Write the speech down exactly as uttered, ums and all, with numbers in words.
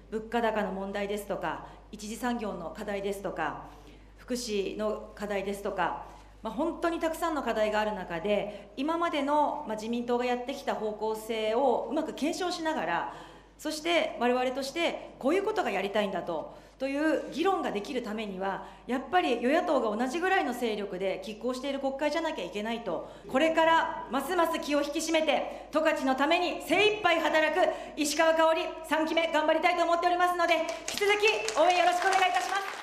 物価高の問題ですとか、一次産業の課題ですとか、福祉の課題ですとか、まあ、本当にたくさんの課題がある中で、今までの、まあ、自民党がやってきた方向性をうまく検証しながら、そして我々としてこういうことがやりたいんだと、という議論ができるためには、やっぱり与野党が同じぐらいの勢力で拮抗している国会じゃなきゃいけないと、これからますます気を引き締めて、十勝のために精一杯働く石川香織さんきめ頑張りたいと思っておりますので、引き続き応援よろしくお願いいたします。